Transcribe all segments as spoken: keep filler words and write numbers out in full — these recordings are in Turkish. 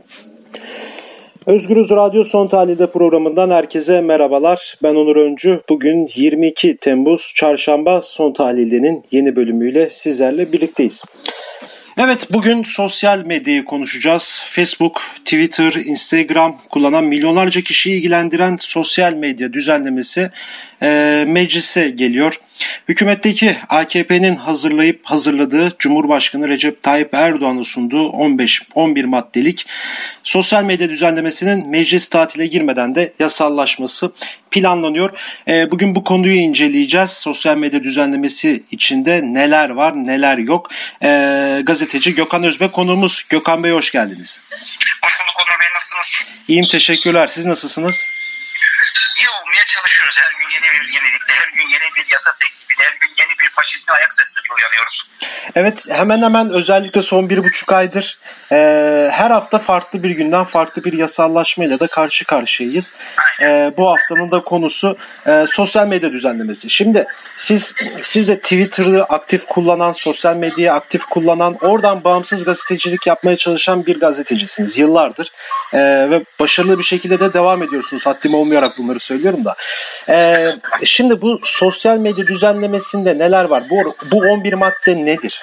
Özgürüz Radyo Son Tahlil'de programından herkese merhabalar. Ben Onur Öncü. Bugün yirmi iki Temmuz Çarşamba Son Tahlil'de'nin yeni bölümüyle sizlerle birlikteyiz. Evet, bugün sosyal medyayı konuşacağız. Facebook, Twitter, Instagram kullanan milyonlarca kişiyi ilgilendiren sosyal medya düzenlemesi e, meclise geliyor. Hükümetteki A K P'nin hazırlayıp hazırladığı Cumhurbaşkanı Recep Tayyip Erdoğan'ın sunduğu on beş on bir maddelik sosyal medya düzenlemesinin meclis tatile girmeden de yasallaşması planlanıyor. E, bugün bu konuyu inceleyeceğiz. Sosyal medya düzenlemesi içinde neler var, neler yok. E, gazeteci Gökhan Özbek konuğumuz. Gökhan Bey, hoş geldiniz. Hoş bulduk Onur Bey, nasılsınız? İyiyim, teşekkürler. Siz nasılsınız? İyi olmaya çalışıyoruz. Her gün yeni bir yenilikle, her gün yeni bir yasa teklifiyle, her gün yeni bir faşizmin ayak sesleri uyanıyoruz. Evet, hemen hemen özellikle son bir buçuk aydır e, her hafta farklı bir günden farklı bir yasallaşmayla da karşı karşıyayız. E, bu haftanın da konusu e, sosyal medya düzenlemesi. Şimdi siz siz de Twitter'ı aktif kullanan, sosyal medyayı aktif kullanan, oradan bağımsız gazetecilik yapmaya çalışan bir gazetecisiniz yıllardır. E, ve başarılı bir şekilde de devam ediyorsunuz. Haddim olmayarak bunları söylüyorum da. E, şimdi bu sosyal medya düzenlemesinde neler var? Bu, bu on bir madde nedir?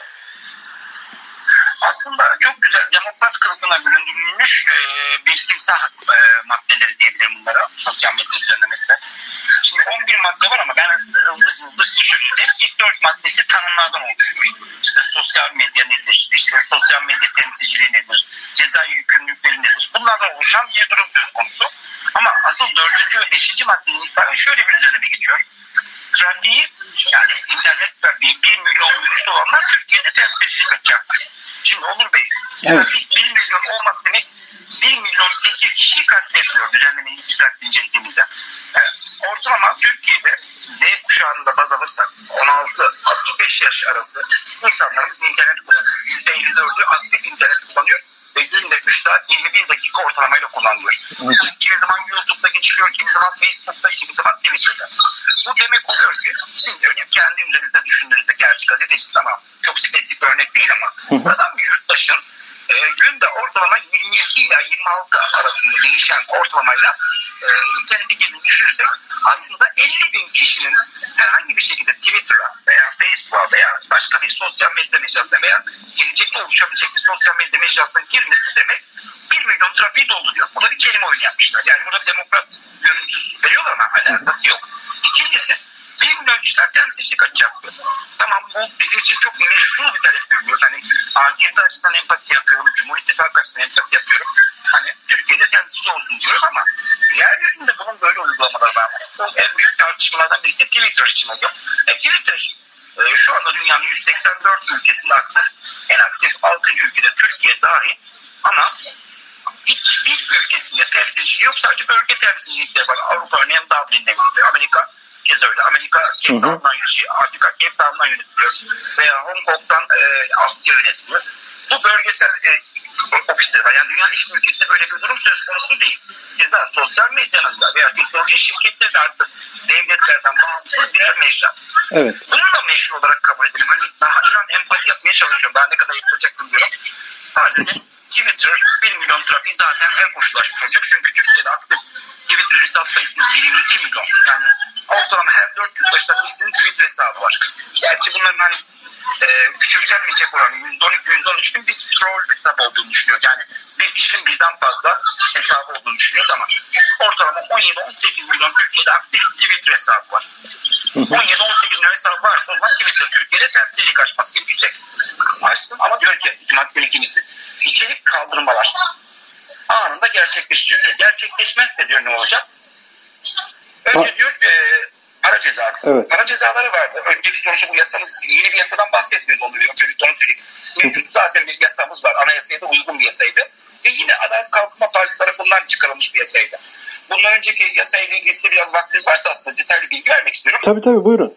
Aslında çok güzel demokrat kılıfına büründürülmüş e, bir timsah e, maddeleri diyebilirim bunlara sosyal medya düzenlemesine. Şimdi on bir madde var ama ben hızlı hızlı size şöyle diyeyim. İlk dört maddesi tanımlardan oluşmuş. İşte sosyal medya nedir? İşte sosyal medya temsilciliği nedir? Ceza yükümlülükleri nedir? Bunlardan oluşan bir durum söz konusu. Ama asıl dördüncü ve beşinci maddenin itibaren şöyle bir düzenleme geçiyor. Trafiği, yani internet trafiği bir milyon üstü olanlar Türkiye'de temsilcilik açacaktır. Şimdi Onur Bey, evet. Trafik bir milyon olması demek bir milyon tek kişiyi kastetmiyor düzenlemeyi dikkatli incelediğimizde. Yani ortalama Türkiye'de Z kuşağında baz alırsak on altı altmış beş yaş arası insanlarımız internet kullanıyor. yüzde elli dördü aktif internet kullanıyor ve günde üç saat yirmi bir dakika ortalamayla kullanılıyor. Evet. Kimi zaman YouTube'da geçiriyor, kimi zaman Facebook'ta, kimi zaman Twitter'da. Bu demek oluyor ki siz örneğin kendi üzerinizde düşündüğünüzde, gerçi gazetecisi ama çok spesifik bir örnek değil ama buradan bir yurttaşın e, günde ortalama yirmi iki ila yirmi altı arasında değişen ortalamayla e, internete girdiğini düşünürsek aslında elli bin kişinin herhangi bir şekilde Twitter'a veya Facebook'a veya başka bir sosyal medya mecrasına veya gelecekte oluşabilecek bir sosyal medya mecrasına girmesi demek bir milyon trafiği dolduruyor. Burada bir kelime oyunu yapmışlar. Yani burada demokrat görüntüsü veriyorlar ama alakası yok. İkincisi, bir milyon kişiler temsilcilik açacaktır. Tamam, bu bizim için çok meşru bir talep görünüyor. Hani A K P açısından empati yapıyorum, Cumhur İttifakı açısından empati yapıyorum. Hani Türkiye'de temsilci olsun diyoruz ama yeryüzünde bunun böyle uygulamaları var. Bu en büyük tartışmalardan birisi Twitter için oluyor. E, Twitter e, şu anda dünyanın yüz seksen dört ülkesinde aktif, en aktif altıncı ülkede Türkiye dahil ama hiçbir ülkesinde temsilciliği yok. Sadece bölge temsilcilikleri var. Avrupa örneğin Dublin'de yönetiliyor. Amerika keza öyle. Amerika Cape Town'dan yönetiliyor. Afrika Cape Town'dan yönetiliyor. Veya Hong Kong'dan e, Asya yönetiliyor. Bu bölgesel e, ofisleri var. Yani dünyanın hiçbir ülkesinde böyle bir durum söz konusu değil. Keza sosyal medyanın da veya teknoloji şirketleri de artık devletlerden bağımsız birer mecra. Evet. Bunu da meşru olarak kabul edelim. Hani daha inan empati yapmaya çalışıyorum. Ben ne kadar yapılacak bilmiyorum. Bazen Twitter bir milyon trafiği zaten her koşulaşmış olacak. Çünkü Türkiye'de aktif Twitter hesap sayısı yirmi iki milyon. Yani ortalama her dört yurttaştan birisinin Twitter hesabı var. Gerçi bunların hani e, küçümsenmeyecek oranı yüzde on iki yüzde on üç bin biz troll hesap olduğunu düşünüyoruz. Yani bir kişinin birden fazla hesabı olduğunu düşünüyoruz ama ortalama on yedi on sekiz milyon Türkiye'de aktif Twitter hesabı var. on yedi on sekiz milyon hesabı varsa o zaman Twitter Türkiye'de temsilcilik açması gerekecek. Açsın ama diyor ki maddenin ikincisi içerik kaldırmalar anında gerçekleşecek. Gerçekleşmezse diyor ne olacak? Önce ha. diyor e, para cezası. Evet. Para cezaları vardı. Önceki sonuçta bu yasamız yeni bir yasadan bahsetmiyordu oluyor. Öncelikle onu söyleyeyim. Mevcut zaten bir yasamız var. Anayasaya da uygun bir yasaydı. Ve yine Adalet Kalkınma Partisi tarafından çıkarılmış bir yasaydı. Bundan önceki yasayla ilgili size biraz vaktiniz varsa aslında detaylı bilgi vermek istiyorum. Tabii tabii buyurun.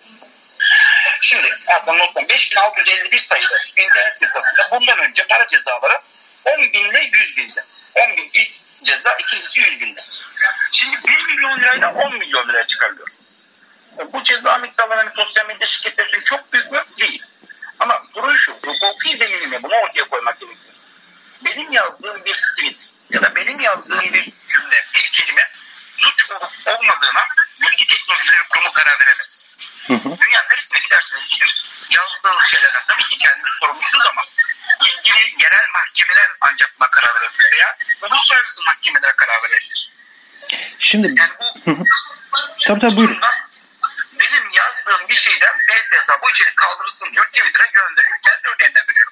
Şimdi pardon notlam beş bin altı yüz elli bir sayılı internet yasasında bundan önce para cezaları on bin ile yüz binde. on bin ilk ceza, ikincisi yüz binde. Şimdi bir milyon lirayla on milyon liraya çıkarılıyor. Bu ceza miktarları hani sosyal medya şirketleri için çok büyük mü? Değil. Ama durum şu, hukuki zeminine bunu ortaya koymak gerekiyor. benim yazdığım bir tweet ya da benim yazdığım bir cümle, bir kelime suç olup olmadığına Bilgi Teknolojileri Kurumu karar veremez. Hı hı. Dünyanın neresine giderseniz gidin yazdığınız şeylerden tabii ki kendiniz sorumlusunuz ama ilgili yerel mahkemeler ancak buna karar verebilir veya uluslararası mahkemeler karar verebilir. Şimdi yani bu tabii tabii buyurun. Benim yazdığım bir şeyden B T K bu içerik kaldırılsın diyor, Twitter'a gönderiyor. Kendi örneğinden veriyorum.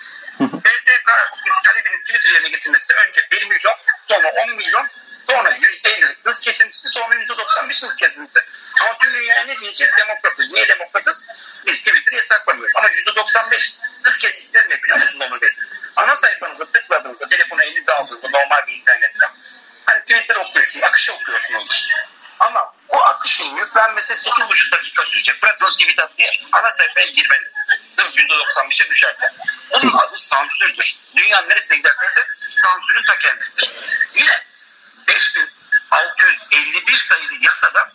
B T K talebinin Twitter yerine getirmesi önce bir milyon, sonra on milyon, sonra yüzde elli hız kesintisi, sonra yüzde doksan beş hız kesintisi. Ama tüm dünyaya ne diyeceğiz? Demokratız. Niye demokratız? Biz Twitter'ı yasaklamıyoruz. Ama yüzde doksan beş hız kesintisi ne biliyor musun Onur Bey? Ana sayfanıza tıkladığınızda, telefonu elinize aldığınızda normal bir internetten hani Twitter okuyorsunuz, akışı okuyorsunuz. Ama o akışın yüklenmesi sekiz buçuk dakika sürecek. Bırakınız tweet at diye ana sayfaya girmeniz. Hız yüzde doksan beşe düşerse. Bunun adı sansürdür. Dünyanın neresine giderseniz de sansürün ta kendisidir. Yine beş bin altı yüz elli bir sayılı yasada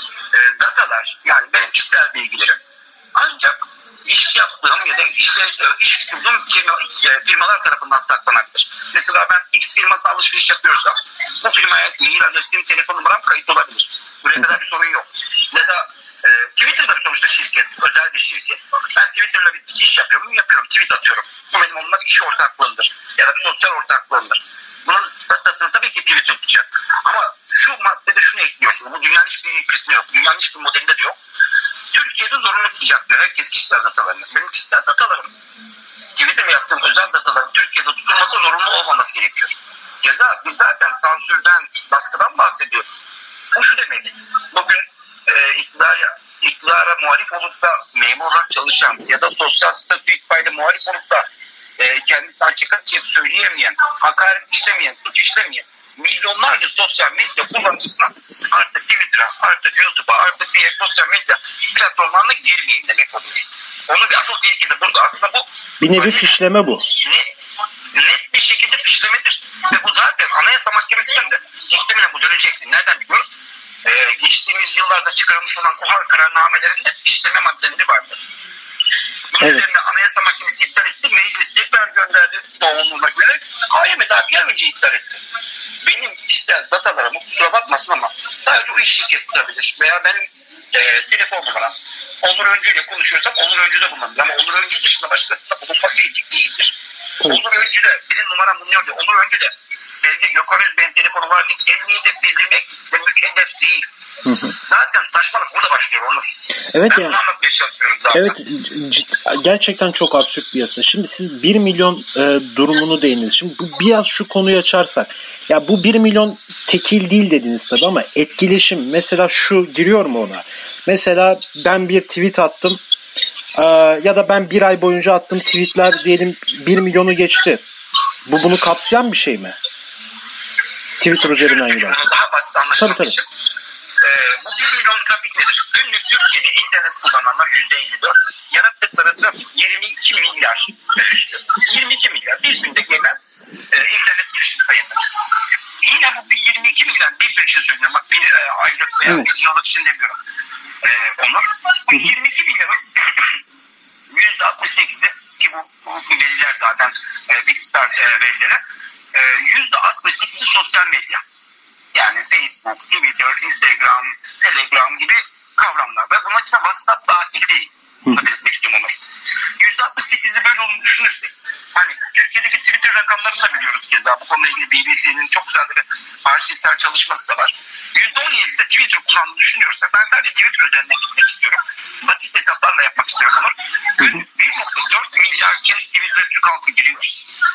e, datalar, yani benim kişisel bilgilerim ancak iş yaptığım ya da işte iş kurduğum firmalar tarafından saklanabilir. Mesela ben X firmasına alışveriş yapıyorsam bu firmaya mail adresim, telefon numaram kayıt olabilir. Buraya kadar bir sorun yok. Ya da e, Twitter'da bir sonuçta şirket, özel bir şirket. Ben Twitter'la bir iş yapıyorum, yapıyorum, tweet atıyorum. Bu benim onunla bir iş ortaklığımdır. Ya da bir sosyal ortaklığımdır. Bunun datasını tabii ki Twitter tutacak. Ama şu maddede şunu ekliyorsun. Bu dünyanın hiçbir kısmı yok. Dünyanın hiçbir modelinde de yok. Türkiye'de zorunlu tutacak diyor herkes kişisel datalarını. Benim kişisel datalarım, Twitter'da yaptığım özel dataların Türkiye'de tutulması zorunlu olmaması gerekiyor. Ceza, biz zaten sansürden, baskıdan bahsediyoruz. Bu şu demek, bugün e, iktidara, iktidara muhalif olup da memur olarak çalışan ya da sosyal statü itibariyle muhalif olup da e, kendisi açık açık söyleyemeyen, hakaret işlemeyen, suç işlemeyen milyonlarca sosyal medya kullanıcısına artık Twitter'a, artık YouTube'a, artık diğer sosyal medya platformlarına girmeyin demek oluyor. Onun bir asıl tehlike de burada. Aslında bu bir nevi fişleme bu. Net, net bir şekilde fişlemedir. Ve bu zaten Anayasa Mahkemesi'nden de muhtemelen bu dönecektir. Nereden biliyoruz? Ee, geçtiğimiz yıllarda çıkarılmış olan KOHA kararnamelerinde fişleme maddeleri vardır. Bunun evet. üzerine Anayasa Mahkemesi iptal etti. Meclis tekrar gönderdi çoğunluğuna göre. Hayır mı? Daha bir ay önce iptal etti. Benim kişisel datalarımı kusura bakmasın ama sadece o iş şirket tutabilir. Veya benim e, telefon numaram. Onur Öncü ile konuşuyorsam Onur Öncü'de bulunabilir. Ama Onur Öncü dışında başkasında bulunması etik değildir. Evet. Onur Öncü de benim numaram bulunuyor diye. Onur Öncü de belki Gökhan Özbey'in telefonu var diye emniyete bildirmek ve mükellef değil. Hı hı. Zaten saçmalık burada başlıyor Onur. Evet ben yani, bunu anlatmaya çalışıyorum zaten. Evet, cid- gerçekten çok absürt bir yasa. Şimdi siz bir milyon e, durumunu değindiniz. Şimdi bu, biraz şu konuyu açarsak. Ya bu bir milyon tekil değil dediniz tabii ama etkileşim. Mesela şu giriyor mu ona? Mesela ben bir tweet attım e, ya da ben bir ay boyunca attığım tweetler diyelim bir milyonu geçti. Bu bunu kapsayan bir şey mi? Twitter üzerinden gidersin. Daha basit anlaşılmak tabii, tabii. için. Ee, bu bir milyon trafik nedir? Günlük Türkiye'de internet kullananlar yüzde elli dört. Yarattıkları trafik yirmi iki milyar ve üstü. yirmi iki milyar bir günde gelen e, internet girişim sayısı. Yine bu bir yirmi iki milyar bir gün için söylüyorum. Bak bir e, aylık veya evet. bir yıllık için demiyorum. E, Onur. Bu yirmi iki milyarın yüzde altmış sekizi ki bu, bu veriler zaten e, Big Star e, verileri e, yüzde altmış sekizi sosyal medya. Yani Facebook, Twitter, Instagram, Telegram gibi kavramlar. Ve bunun içinde WhatsApp dahil değil. Bunu belirtmek istiyorum Onur. yüzde altmış sekizi böyle olduğunu düşünürsek. Hani Türkiye'deki Twitter rakamlarını da biliyoruz keza. Bu konuyla ilgili B B C'nin çok güzel bir arşivsel çalışması da var. yüzde on yedisi de Twitter kullandığını düşünüyorsak ben sadece Twitter üzerinden gitmek istiyorum. Basit hesaplarla yapmak istiyorum Onur. Günlük bir nokta dört milyar kez Twitter'a Türk halkı giriyor.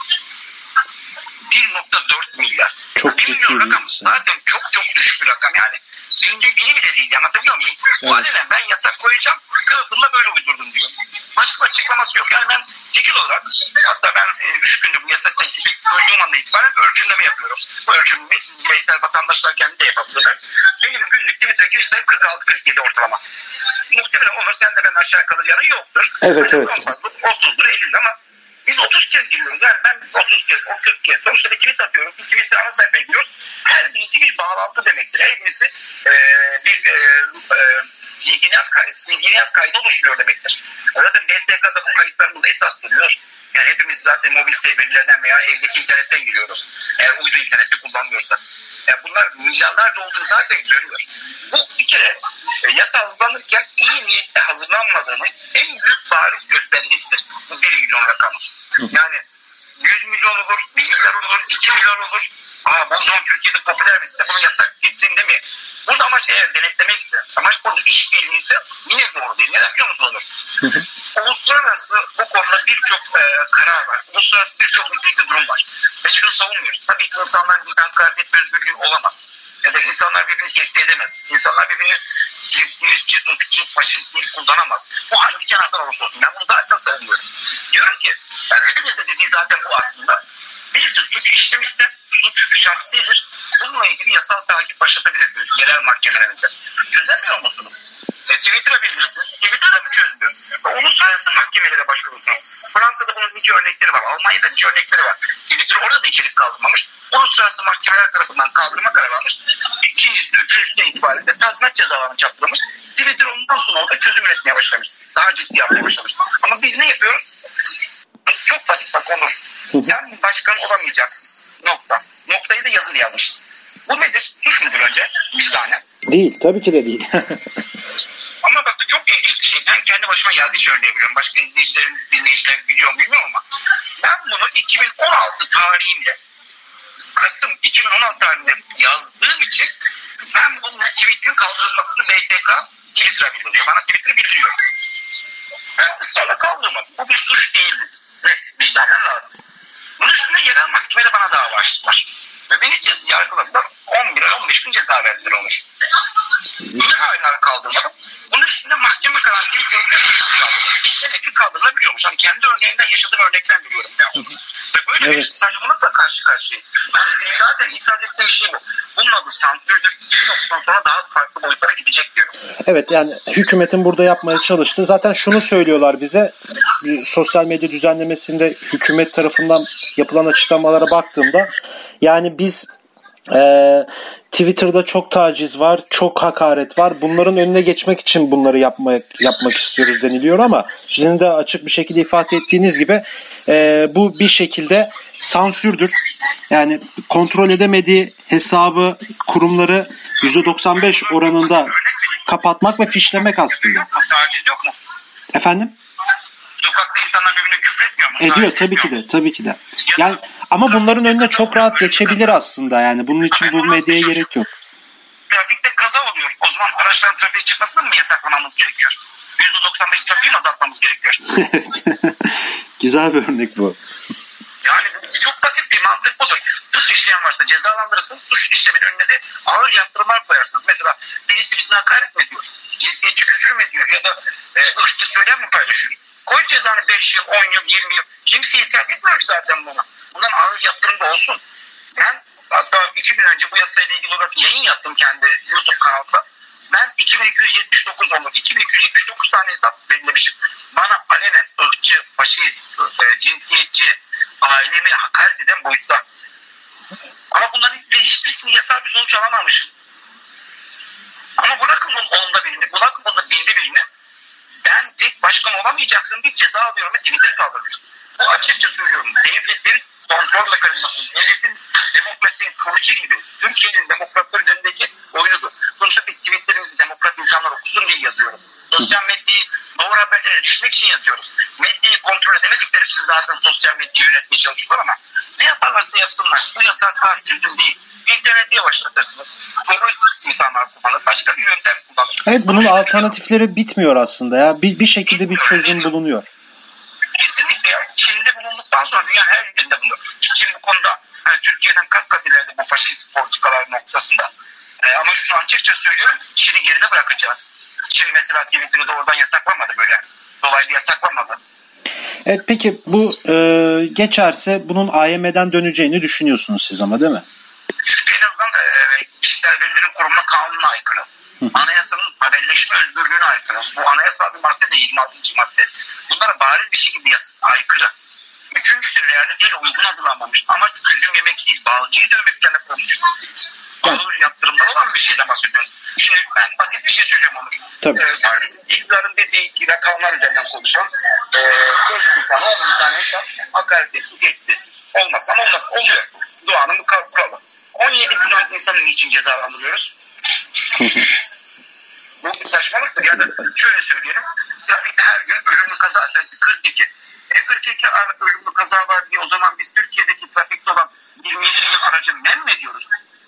bir nokta dört milyar. Çok bir milyon rakam zaten çok çok düşük bir rakam. Yani binde biri bile değil. Anlatabiliyor muyum? Evet. Bu halde ben yasak koyacağım. Kılıfımla böyle uydurdum diyor. Başka açıklaması yok. Yani ben tekil olarak hatta ben e, üç günde bu yasak teklifi duyduğum anda itibaren ölçümleme yapıyorum. Bu ölçümlemeyi siz bireysel vatandaşlar kendi de yapabilirler. Benim günlük Twitter'a girişlerim kırk altı kırk yedi ortalama. Muhtemelen olur sen de ben aşağı kalır yanı yoktur. Evet yani evet. otuzdur ellidir ama biz otuz kez giriyoruz. Yani ben otuz kez, o kırk kez. Sonuçta bir tweet atıyorum. Bir tweet'te ana sayfaya gidiyoruz. Her birisi bir bağlantı demektir. Her birisi e, bir e, e, zihniyet, kay- zihniyet kaydı oluşturuyor demektir. Zaten B T K'da bu kayıtlar burada esas duruyor. Yani hepimiz zaten mobil verilerden veya evdeki internetten giriyoruz. Eğer uydu interneti kullanmıyorsak. Yani bunlar milyarlarca olduğunu zaten görüyor. Bu bir kere e, yasa hazırlanırken iyi niyetle hazırlanmadığını en büyük bariz göstergesidir. Bu bir milyon rakamı. Yani yüz milyon olur, bir milyar olur, iki milyar olur. Aa, bu zaman Türkiye'de popüler bir site bunu yasak etsin değil mi? Burada amaç eğer denetlemekse, amaç burada işbirliği ise yine doğru değil. Neden biliyor musun Onur? Uluslararası bu konuda birçok e, karar var. Uluslararası birçok nitelikli durum var. Ve şunu savunmuyoruz. Tabii ki insanlar birbirini hakaret etme özgürlüğü olamaz. Ya da insanlar birbirini tehdit edemez. İnsanlar birbirini cinsiyetçi, ırkçı, faşist değil kullanamaz. Bu hangi cenahtan olursa olsun. Ben bunu zaten savunuyorum. Diyorum ki, yani hepimiz de dediği zaten bu aslında. Birisi suç işlemişse suç şahsidir. Bununla ilgili yasal takip başlatabilirsiniz yerel mahkemelerinde. Çözemiyor musunuz? E, Twitter'a bildirirsiniz. Twitter'da mı çözmüyor? E, uluslararası mahkemelere başvurursunuz. Fransa'da bunun nice örnekleri var. Almanya'da nice örnekleri var. Twitter orada da içerik kaldırmamış. Uluslararası mahkemeler tarafından kaldırma kararı almış. İkincisi, üçüncüsüne itibaren de tazminat cezalarını çarptırmış. Twitter ondan sonra orada çözüm üretmeye başlamış. Daha ciddi yapmaya başlamış. Ama biz ne yapıyoruz? Çok basit bak Onur. Sen başkan olamayacaksın. Nokta. Noktayı da yazılı yazmış. Bu nedir? Suç mudur önce? Bir tane. Değil. Tabii ki de değil. Ama bak çok ilginç bir şey. Ben kendi başıma geldiği için örneği biliyorum. Başka izleyicilerimiz, dinleyicilerimiz biliyor mu bilmiyorum ama ben bunu iki bin on altı tarihinde Kasım iki bin on altı tarihinde yazdığım için ben bunun tweet'in kaldırılmasını B T K Twitter'a bildiriyor. Bana Twitter'ı bildiriyor. Ben ısrarla kaldırmadım. Bu bir suç değildi. Evet, vicdanen lazım. Bunun üstüne yerel mahkemede bana dava açtılar. Ve beni ceza yargıladılar. on bir ay on beş gün ceza verdiler olmuş. Yine hala kaldırmadım. Bunun üstünde mahkeme kalan Twitter'ı kaldırmadım. Demek ki kaldırılabiliyormuş. Hani kendi örneğinden yaşadığım örnekten biliyorum. Yani. Ve böyle evet. Bir saçmalıkla karşı karşıyayız. Yani biz zaten itiraz ettiğim şey bu. Bunun adı sansürdür. Bir noktadan sonra daha farklı boyutlara gidecek diyorum. Evet, yani hükümetin burada yapmaya çalıştığı zaten şunu söylüyorlar bize. Sosyal medya düzenlemesinde hükümet tarafından yapılan açıklamalara baktığımda yani biz e, Twitter'da çok taciz var, çok hakaret var. Bunların önüne geçmek için bunları yapmak yapmak istiyoruz deniliyor ama sizin de açık bir şekilde ifade ettiğiniz gibi e, bu bir şekilde sansürdür. Yani kontrol edemediği hesabı, kurumları yüzde doksan beş oranında kapatmak ve fişlemek aslında. Taciz yok mu? Efendim? Sokakta insanlar birbirine küfür etmiyor mu? Ediyor tabii ki de, tabii ki de. Yani ama bunların önüne çok rahat geçebilir aslında yani. Bunun için bu medyaya gerek yok. Trafikte kaza oluyor. O zaman araçların trafiğe çıkmasını mı yasaklamamız gerekiyor? yüzde doksan beş trafiği mi azaltmamız gerekiyor? Evet. Güzel bir örnek bu. Yani çok basit bir mantık budur. Suç işleyen varsa cezalandırırsınız. Suç işlemenin önüne de ağır yaptırımlar koyarsınız. Mesela birisi birisine hakaret mi ediyor? Cinsiyetçi küfür mü ediyor? Ya da e, ırkçı söylem mi paylaşıyor? Koy cezanı beş yıl, on yıl, yirmi yıl. Kimse itiraz etmiyor ki zaten buna. Bundan ağır yaptırım da olsun. Ben hatta iki gün önce bu yasayla ilgili olarak yayın yaptım kendi YouTube kanalımda. Ben iki bin iki yüz yetmiş dokuz olmak, iki bin iki yüz yetmiş dokuz tane hesap belirlemişim. Bana alenen ırkçı, faşist, e, cinsiyetçi, ailemi hakaret eden boyutta. Ama bunların hiçbirisini yasal bir sonuç alamamışım. Ama bırakın onda birini, bırakın onda binde birini. Ben tek başkan olamayacaksın diye ceza alıyorum ve Twitter'ı kaldırıyor. Bu açıkça söylüyorum. Devletin kontrol mekanizması, devletin demokrasinin kılıcı gibi Türkiye'nin demokratlar üzerindeki oyunudur. Sonuçta biz tweetlerimizi demokrat insanlar okusun diye yazıyoruz. Sosyal medyayı doğru haberlere erişmek için yazıyoruz. Medyayı kontrol edemedikleri için zaten sosyal medyayı yönetmeye çalışıyorlar ama ne yaparlarsa yapsınlar. Bu yasaklar çözüm değil. İnterneti yavaşlatırsınız. Doğru insanlar kullanır. Başka bir yöntem kullanır. Evet, bunun alternatifleri bitmiyor aslında ya. Bir, bir şekilde bir çözüm bulunuyor. Kesinlikle ya. Çin'de bulunduktan sonra dünya her yerinde bulunuyor. Çin bu konuda yani Türkiye'den kat kat ileride bu faşist politikalar noktasında. Ee, ama şunu açıkça söylüyorum. Çin'i geride bırakacağız. Çin mesela Twitter'ı doğrudan yasaklamadı böyle. Dolaylı yasaklamadı. Evet, peki bu e, geçerse bunun A Y M'den döneceğini düşünüyorsunuz siz ama değil mi? Çünkü en azından e, kişisel verilerin koruma kanununa aykırı. Anayasanın haberleşme özgürlüğüne aykırı. Bu anayasal bir madde de yirmi altıncı madde. Bunlara bariz bir şekilde aykırı. Üçüncüsü realiteye uygun hazırlanmamış. Amaç üzüm yemek değil, balcıyı dövmekten hep olmuş. Ağır yaptırımlar olan bir şeyden bahsediyoruz. Şimdi ben basit bir şey söylüyorum Onur. Tabii. Ee, iktidarın dediği rakamlar üzerinden konuşalım. Ee, beş bin tane, on bin tane hesap hakaret desin, tehdit desin. Olmaz ama olmaz. Oluyor. Doğanın bu kuralı. on yedi milyon insanı niçin cezalandırıyoruz? Bu bir saçmalıktır. Yani şöyle söyleyelim. Trafikte her gün ölümlü kaza sayısı kırk iki. E kırk iki ölümlü kaza var diye o zaman biz Türkiye'deki trafikte olan yirmi yedi milyon aracı men mi ediyoruz?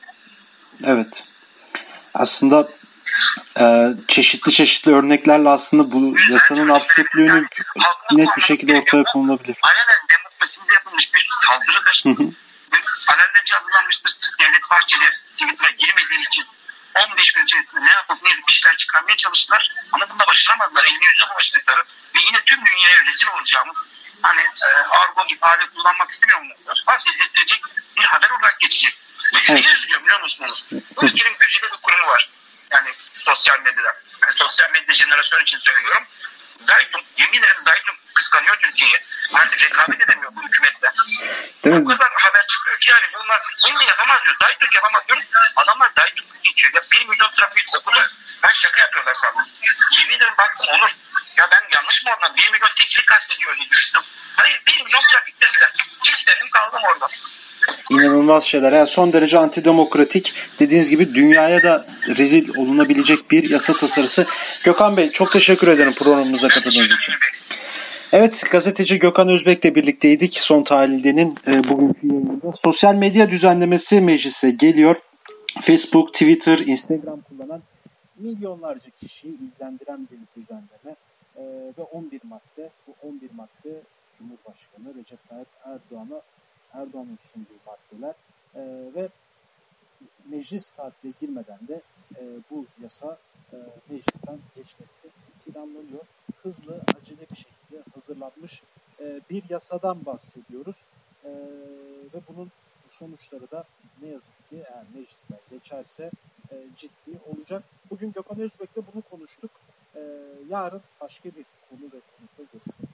Evet. Aslında e, çeşitli çeşitli örneklerle aslında bu yasanın absürtlüğünü net bir şekilde ortaya konulabilir. Alenen demokraside yapılmış bir saldırıdır. Hı hı. Alelacı hazırlanmıştır. Sırf Devlet Bahçeli Twitter'a girmediği için on beş gün içerisinde ne yapıp ne edip işler çıkarmaya çalıştılar. Ama bunda başaramadılar. Eline yüzüne bulaştıkları ve yine tüm dünyaya rezil olacağımız, hani e, argo ifade kullanmak istemiyorum. Fark edilecek bir haber olarak geçecek. Ve evet. Niye üzülüyor biliyor musunuz? Bu ülkenin güzide bir kurumu var. Yani sosyal medyada. Yani sosyal medya jenerasyon için söylüyorum. Zaytun, yemin ederim Zaytun kıskanıyor Türkiye'yi. Artık rekabet edemiyor bu hükümetle. O kadar haber çıkıyor ki yani bunlar şimdi yapamaz diyor. Zaytun yapamaz diyor. Adamlar Zaytun geçiyor. Ya bir milyon trafik okudu. Ben şaka yapıyorlar sandım. Yemin ederim baktım Onur. Ya ben yanlış mı oradan? Bir milyon teknik kastediyor diye düşündüm. Hayır bir milyon trafik dediler. Çiftlerim kaldım orada. İnanılmaz şeyler. Yani son derece antidemokratik, dediğiniz gibi dünyaya da rezil olunabilecek bir yasa tasarısı. Gökhan Bey çok teşekkür ederim programımıza katıldığınız için. Evet, gazeteci Gökhan Özbek'le birlikteydik. Son Tahlilde'nin e, bugünkü yayınında. Sosyal medya düzenlemesi meclise geliyor. Facebook, Twitter, Instagram kullanan milyonlarca kişiyi ilgilendiren bir düzenleme e, ve on bir madde. Bu on bir madde Cumhurbaşkanı Recep Tayyip Erdoğan'a Erdoğan'ın sunduğu maddeler e, ve meclis tatile girmeden de e, bu yasa e, meclisten geçmesi planlanıyor. Hızlı, acele bir şekilde hazırlanmış e, bir yasadan bahsediyoruz e, ve bunun sonuçları da ne yazık ki eğer meclisten geçerse e, ciddi olacak. Bugün Gökhan Özbek'le bunu konuştuk. E, yarın başka bir konu ve konukla görüşmek üzere.